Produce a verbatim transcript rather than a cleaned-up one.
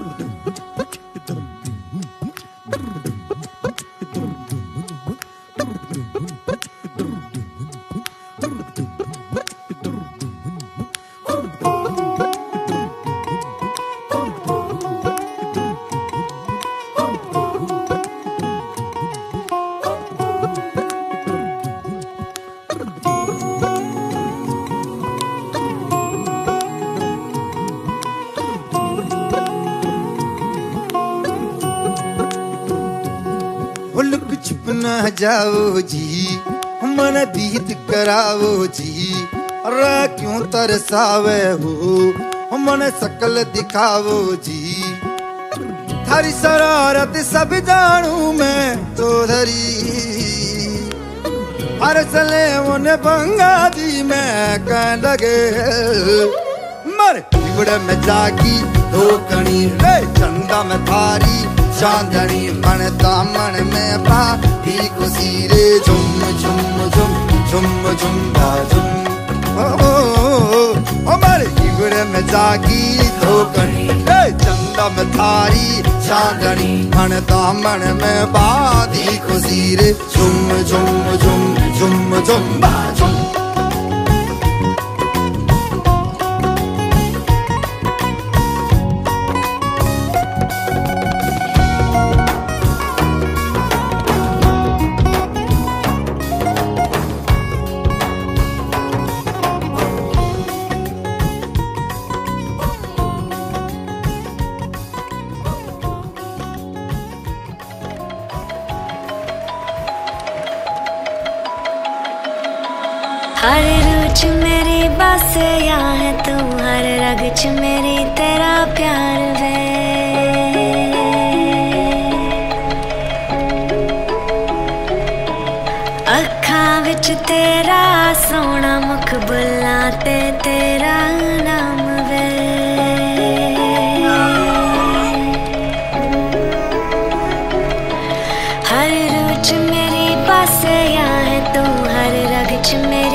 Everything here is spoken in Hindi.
लुक छुप न जाओ जी, मन बीत कराओ जी, रा क्यों तरसावे हो मन शकल दिखाओ जी। थारी शरारत सब जानू मैं तो धरी, हर सले उन्हें बंगा जी मैं कह लगे मर बिगड़ में जागी धोकनी रे चंदा में थारी चांदनी मन दामन में बाती खुशी रे झुम झुम झुम झुम झुम झुम ओ ओ मारे बिगड़ में जागी धोकनी रे चंदा में थारी चांदनी मन दामन में बाती खुशी रे झुम झुम झुम झुम झुम झुम। हर रूह च मेरी बस या है तू, हर रग च मेरी तेरा प्यार वे। अखां विच तेरा सोना मुख बुल्लां ते तेरा नाम वे। हर रूह च मेरी बस या है तू, हर रग च मेरी